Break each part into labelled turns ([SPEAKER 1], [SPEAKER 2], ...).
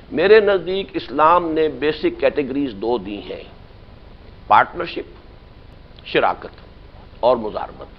[SPEAKER 1] میرے نزدیک اسلام نے بیسک کیٹیگریز دو دی ہیں، پارٹنرشپ، شراکت اور مزاربت۔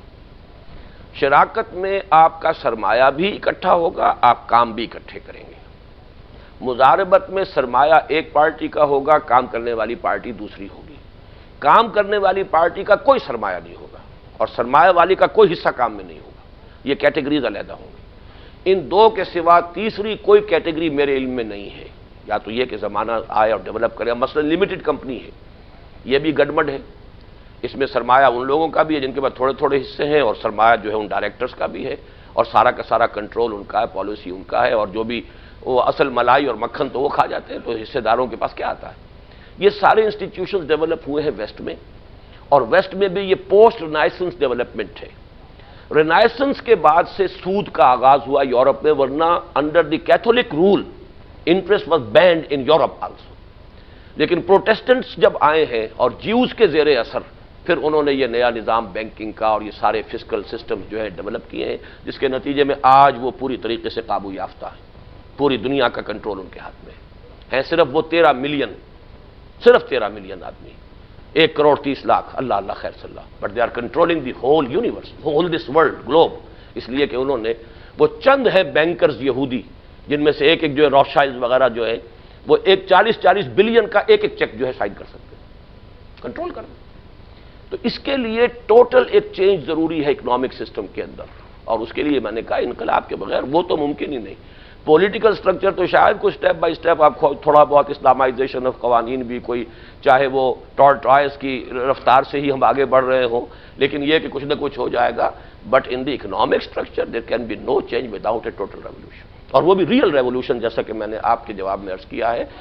[SPEAKER 1] شراکت میں آپ کا سرمایہ بھی اکٹھا ہوگا، آپ کام بھی اکٹھے کریں گے۔ مزاربت میں سرمایہ ایک پارٹی کا ہوگا، کام کرنے والی پارٹی دوسری ہوگی۔ کام کرنے والی پارٹی کا کوئی سرمایہ نہیں ہوگا اور سرمایہ والی کا کوئی حصہ کام میں نہیں ہوگا۔ یہ کیٹیگریز علیحدہ ہوں گی۔ ان دو کے سوا تیسری کوئی کیٹیگری میرے علم میں نہیں ہے۔ یا تو یہ کہ زمانہ آئے اور ڈیولپ کرے، مثلا لمیٹڈ کمپنی ہے، یہ بھی گڑبڑ ہے۔ اس میں سرمایہ ان لوگوں کا بھی ہے جن کے پاس تھوڑے تھوڑے حصے ہیں، اور سرمایہ جو ہے ان ڈائریکٹرز کا بھی ہے، اور سارا کا سارا کنٹرول ان کا ہے، پالیسی ان کا ہے، اور جو بھی وہ اصل ملائی اور مکھن تو وہ کھا جاتے ہیں، تو حصے داروں کے پاس کیا آتا ہے؟ یہ سارے انسٹیٹیوشنز ڈیولپ ہوئے ہیں ویسٹ میں، اور ویسٹ میں بھی یہ پوسٹ رینائسنس ڈیولپمنٹ ہے۔ رینائسنس کے بعد سے سود کا آغاز ہوا یورپ میں، ورنہ under the Catholic rule interest was banned in Europe also. لیکن پروٹیسٹنٹس جب آئے ہیں اور جیوز کے زیر اثر، پھر انہوں نے یہ نیا نظام بینکنگ کا اور یہ سارے فسکل سسٹم جو ہے ڈیولپ کیے ہیں، جس کے نتیجے میں آج وہ پوری طریقے سے قابو یافتہ ہے۔ پوری دنیا کا کنٹرول ان کے ہاتھ میں ہے۔ صرف وہ 13 ملین، صرف 13 ملین آدمی، 1 کروڑ 30 لاکھ، اللہ اللہ خیر صلی اللہ، but they are controlling the whole universe, whole this world globe. اس لیے کہ انہوں نے، وہ چند ہیں بینکرز یہودی جن میں سے ایک جو ہے روتشائلڈ وغیرہ جو ہے، وہ 40 بلین کا ایک چیک جو ہے سائن کر سکتے ہیں، کنٹرول کر دیں۔ تو اس کے لیے ٹوٹل ایک چینج ضروری ہے اکنامک سسٹم کے اندر، اور اس کے لیے میں نے کہا انقلاب کے بغیر وہ تو ممکن ہی نہیں۔ پولیٹیکل سٹرکچر تو شاید کوئی سٹیپ بائی سٹیپ آپ تھوڑا بہت اسلامائزیشن آف قوانین بھی کوئی، چاہے وہ ٹارٹرائز کی رفتار سے ہی ہم آگے بڑھ رہے ہوں، لیکن یہ کہ کچھ نہ کچھ ہو جائے گا۔ But in the economic structure there can be no change without a total revolution, اور وہ بھی ریئل ریولیوشن، جیسا کہ میں نے آپ کے جواب میں عرض کیا ہے۔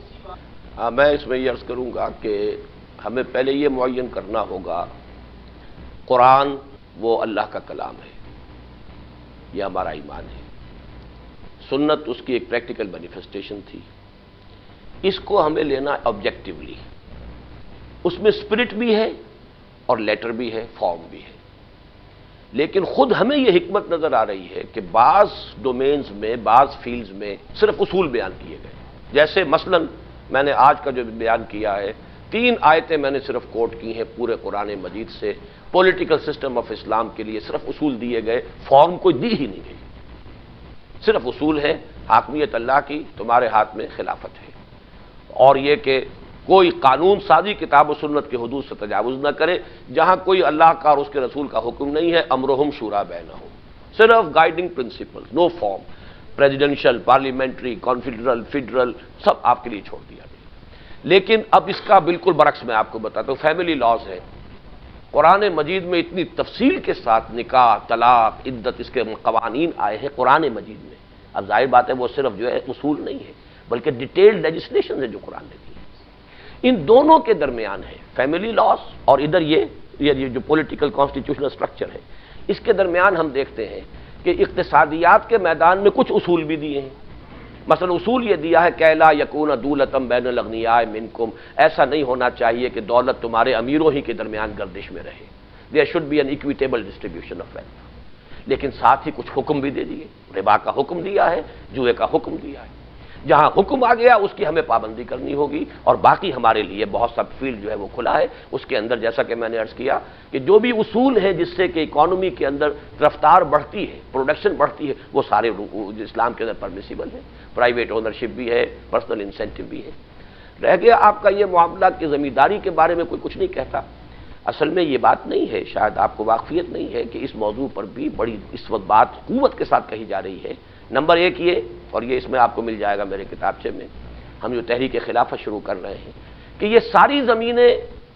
[SPEAKER 1] میں اس میں یہ عرض کروں گا کہ ہمیں پہلے یہ معین کرنا ہوگا، قرآن وہ اللہ کا کلام ہے، یہ ہمارا ایمان ہے۔ سنت اس کی ایک پریکٹیکل مینیفیسٹیشن تھی، اس کو ہمیں لینا آبجیکٹیولی۔ اس میں اسپرٹ بھی ہے اور لیٹر بھی ہے، فارم بھی ہے، لیکن خود ہمیں یہ حکمت نظر آ رہی ہے کہ بعض ڈومینز میں، بعض فیلڈز میں صرف اصول بیان کیے گئے، جیسے مثلا میں نے آج کا جو بیان کیا ہے، 3 آیتیں میں نے صرف کوٹ کی ہیں پورے قرآن مجید سے، پولیٹیکل سسٹم آف اسلام کے لیے صرف اصول دیے گئے، فارم کوئی دی ہی نہیں گئی، صرف اصول ہے۔ حاکمیت اللہ کی، تمہارے ہاتھ میں خلافت ہے، اور یہ کہ کوئی قانون سازی کتاب و سنت کے حدود سے تجاوز نہ کرے، جہاں کوئی اللہ کا اور اس کے رسول کا حکم نہیں ہے، امرہم شورا بینہم، صرف guiding principle, no form, presidential, parliamentary, confederal, federal, سب آپ کے لیے چھوڑ دیا گیا۔ لیکن اب اس کا بالکل برعکس میں آپ کو بتاتا ہوں، فیملی لاز ہے۔ قرآن مجید میں اتنی تفصیل کے ساتھ نکاح، طلاق، عدت، اس کے قوانین آئے ہیں قرآن مجید میں۔ اب ظاہر بات ہے وہ صرف جو ہے اصول نہیں ہے، بلکہ ڈیٹیلڈ لیجسلیشن ہے جو قرآن نے دی ہے۔ ان دونوں کے درمیان ہے فیملی لاز، اور ادھر یہ جو پولیٹیکل کانسٹیٹیوشنل اسٹرکچر ہے، اس کے درمیان ہم دیکھتے ہیں کہ اقتصادیات کے میدان میں کچھ اصول بھی دیے ہیں۔ مثلا اصول یہ دیا ہے کہ لا یکون دولتم بین الاغنیاء منکم، ایسا نہیں ہونا چاہیے کہ دولت تمہارے امیروں ہی کے درمیان گردش میں رہے، there should be an equitable distribution of wealth. لیکن ساتھ ہی کچھ حکم بھی دے دیے، ربا کا حکم دیا ہے، جوئے کا حکم دیا ہے۔ جہاں حکم آ گیا اس کی ہمیں پابندی کرنی ہوگی، اور باقی ہمارے لیے بہت سا فیلڈ جو ہے وہ کھلا ہے۔ اس کے اندر جیسا کہ میں نے عرض کیا کہ جو بھی اصول ہیں جس سے کہ اکانومی کے اندر رفتار بڑھتی ہے، پروڈکشن بڑھتی ہے، وہ سارے اسلام کے اندر پرمیسیبل ہے۔ پرائیویٹ اونرشپ بھی ہے، پرسنل انسینٹو بھی ہے۔ رہ گیا آپ کا یہ معاملہ کہ زمینداری کے بارے میں کوئی کچھ نہیں کہتا، اصل میں یہ بات نہیں ہے، شاید آپ کو واقفیت نہیں ہے کہ اس موضوع پر بھی بڑی اس وقت بات قوت کے ساتھ کہی جا رہی ہے۔ نمبر 1 یہ، اور یہ اس میں آپ کو مل جائے گا میرے کتابچے میں، ہم جو تحریک خلافت شروع کر رہے ہیں، کہ یہ ساری زمینیں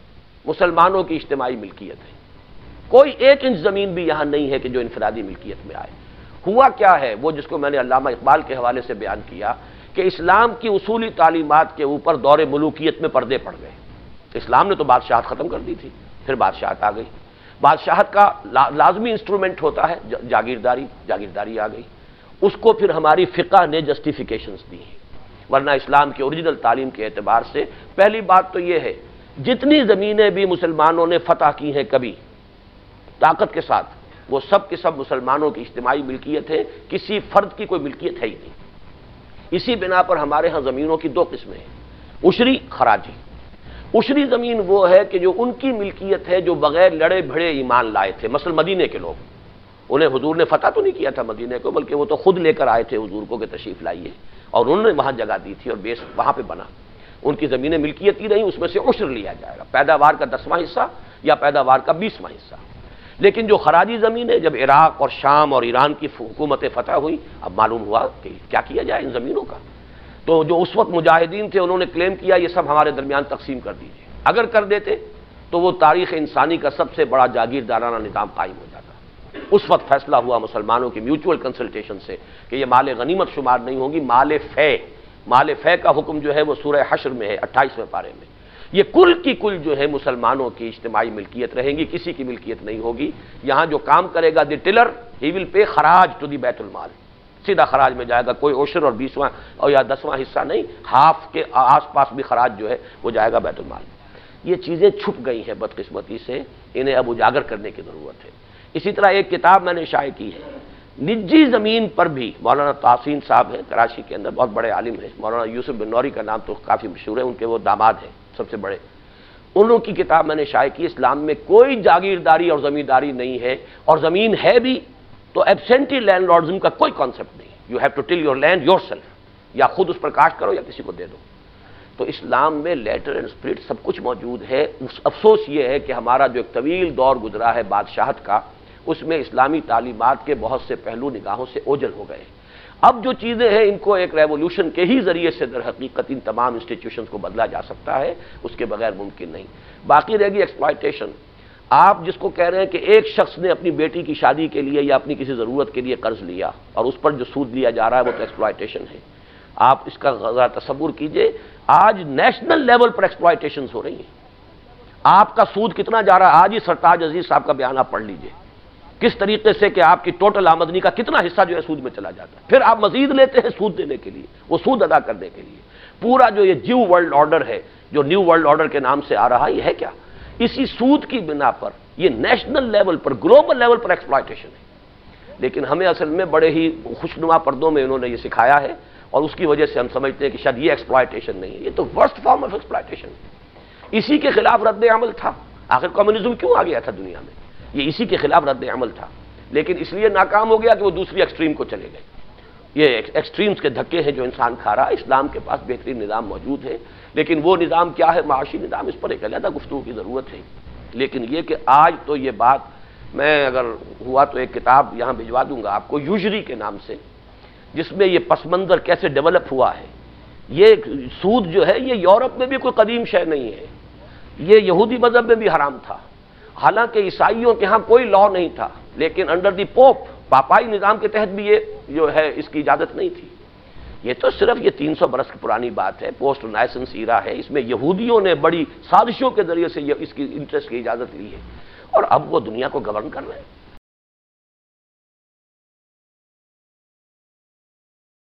[SPEAKER 1] مسلمانوں کی اجتماعی ملکیت ہے۔ کوئی 1 انچ زمین بھی یہاں نہیں ہے کہ جو انفرادی ملکیت میں آئے۔ ہوا کیا ہے، وہ جس کو میں نے علامہ اقبال کے حوالے سے بیان کیا کہ اسلام کی اصولی تعلیمات کے اوپر دور ملوکیت میں پردے پڑ گئے۔ اسلام نے تو بادشاہت ختم کر دی تھی، پھر بادشاہت آ گئی۔ بادشاہت کا لازمی انسٹرومنٹ ہوتا ہے جاگیرداری آ گئی، اس کو پھر ہماری فقہ نے جسٹیفیکیشنز دی ہیں، ورنہ اسلام کی اوریجنل تعلیم کے اعتبار سے پہلی بات تو یہ ہے، جتنی زمینیں بھی مسلمانوں نے فتح کی ہیں کبھی طاقت کے ساتھ، وہ سب کے سب مسلمانوں کی اجتماعی ملکیت ہے، کسی فرد کی کوئی ملکیت ہے ہی نہیں۔ اسی بنا پر ہمارے ہاں زمینوں کی دو قسمیں ہیں، عشری، خراجی۔ عشری زمین وہ ہے کہ جو ان کی ملکیت ہے جو بغیر لڑے بھڑے ایمان لائے تھے، مثلا مدینے کے لوگ، انہیں حضور نے فتح تو نہیں کیا تھا مدینے کو، بلکہ وہ تو خود لے کر آئے تھے حضور کو کہ تشریف لائیے، اور انہوں نے وہاں جگہ دی تھی اور بیس وہاں پہ بنا، ان کی زمینیں ملکیت ہی رہیں، اس میں سے عشر لیا جائے گا، پیداوار کا 10واں حصہ یا پیداوار کا 20واں حصہ۔ لیکن جو خراجی زمین ہے، جب عراق اور شام اور ایران کی حکومتیں فتح ہوئی، اب معلوم ہوا کہ کیا کیا جائے ان زمینوں کا، تو جو اس وقت مجاہدین تھے انہوں نے کلیم کیا یہ سب ہمارے درمیان تقسیم کر دیجیے، اگر کر دیتے تو وہ تاریخ انسانی کا سب سے بڑا جاگیردارانہ نظام قائم ہو جاتا۔ اس وقت فیصلہ ہوا مسلمانوں کی میوچول کنسلٹیشن سے کہ یہ مال غنیمت شمار نہیں ہوگی، مال فے کا حکم جو ہے وہ سورہ حشر میں ہے 28ویں پارے میں، یہ کل کی کل جو ہے مسلمانوں کی اجتماعی ملکیت رہیں گی، کسی کی ملکیت نہیں ہوگی۔ یہاں جو کام کرے گا دی ٹلر ہی ول پے خراج ٹو دی بیت المال، سیدھا خراج میں جائے گا، کوئی عشر اور 20واں اور یا 10واں حصہ نہیں، ہاف کے آس پاس بھی خراج جو ہے وہ جائے گا بیت المال۔ یہ چیزیں چھپ گئی ہیں بدقسمتی سے، انہیں اب اجاگر کرنے کی ضرورت ہے۔ اسی طرح ایک کتاب میں نے شائع کی ہے، نجی زمین پر بھی مولانا تحسین صاحب ہیں کراچی کے اندر، بہت بڑے عالم ہیں، مولانا یوسف بن نوری کا نام تو کافی مشہور ہے، ان کے وہ داماد ہیں سب سے بڑے، انہوں کی کتاب میں نے شائع کی، اسلام میں کوئی جاگیرداری اور زمینداری نہیں ہے، اور زمین ہے بھی تو ایبسینٹی لینڈ لارڈزم کا کوئی کانسیپٹ نہیں، you have to till your land yourself, یا خود اس پر کاشت کرو یا کسی کو دے دو۔ تو اسلام میں لیٹر اینڈ اسپرٹ سب کچھ موجود ہے۔ افسوس یہ ہے کہ ہمارا جو ایک طویل دور گزرا ہے بادشاہت کا، اس میں اسلامی تعلیمات کے بہت سے پہلو نگاہوں سے اوجھل ہو گئے۔ اب جو چیزیں ہیں ان کو ایک ریولوشن کے ہی ذریعے سے در حقیقت ان تمام انسٹیٹیوشنز کو بدلا جا سکتا ہے، اس کے بغیر ممکن نہیں۔ باقی رہ گی ایکسپلائٹیشن۔ آپ جس کو کہہ رہے ہیں کہ ایک شخص نے اپنی بیٹی کی شادی کے لیے یا اپنی کسی ضرورت کے لیے قرض لیا اور اس پر جو سود لیا جا رہا ہے وہ تو ایکسپلائٹیشن ہے۔ آپ اس کا ذرا تصور کیجئے، آج نیشنل لیول پر ایکسپلائٹیشنز ہو رہی ہیں۔ آپ کا سود کتنا جا رہا ہے، آج ہی سرتاج عزیز صاحب کا بیان آپ پڑھ لیجئے، کس طریقے سے کہ آپ کی ٹوٹل آمدنی کا کتنا حصہ جو ہے سود میں چلا جاتا ہے، پھر آپ مزید لیتے ہیں سود دینے کے لیے، وہ سود ادا کرنے کے لیے۔ پورا جو یہ جیو ورلڈ آرڈر ہے، جو نیو ورلڈ آرڈر کے نام سے آ رہا ہے، یہ ہے کیا؟ اسی سود کی بنا پر یہ نیشنل لیول پر، گلوبل لیول پر ایکسپلائٹیشن ہے۔ لیکن ہمیں اصل میں بڑے ہی خوشنما پردوں میں انہوں نے یہ سکھایا ہے، اور اس کی وجہ سے ہم سمجھتے ہیں کہ شاید یہ ایکسپلائٹیشن نہیں ہے، یہ تو ورسٹ فارم آف ایکسپلائٹیشن ہے۔ اسی کے خلاف رد عمل تھا، آخر کمیونزم کیوں آ گیا تھا دنیا میں؟ یہ اسی کے خلاف رد عمل تھا، لیکن اس لیے ناکام ہو گیا کہ وہ دوسری ایکسٹریم کو چلے گئے۔ یہ ایکسٹریمز کے دھکے ہیں جو انسان کھا رہا ہے۔ اسلام کے پاس بہترین نظام موجود ہے، لیکن وہ نظام کیا ہے، معاشی نظام، اس پر ایک علیحدہ گفتگو کی ضرورت ہے۔ لیکن یہ کہ آج تو یہ بات، میں اگر ہوا تو ایک کتاب یہاں بھجوا دوں گا آپ کو یوجری کے نام سے، جس میں یہ پس منظر کیسے ڈیولپ ہوا ہے۔ یہ سود جو ہے یہ یورپ میں بھی کوئی قدیم شے نہیں ہے، یہ یہودی مذہب میں بھی حرام تھا، حالانکہ عیسائیوں کے ہاں کوئی لا نہیں تھا، لیکن انڈر دی پوپ، پاپائی نظام کے تحت بھی یہ جو ہے اس کی اجازت نہیں تھی۔ یہ تو صرف یہ 300 برس کی پرانی بات ہے، پوسٹ رینیسنس ایرا ہے، اس میں یہودیوں نے بڑی سازشوں کے ذریعے سے اس کی انٹرسٹ کی اجازت لی ہے، اور اب وہ دنیا کو گورن کر رہے ہیں۔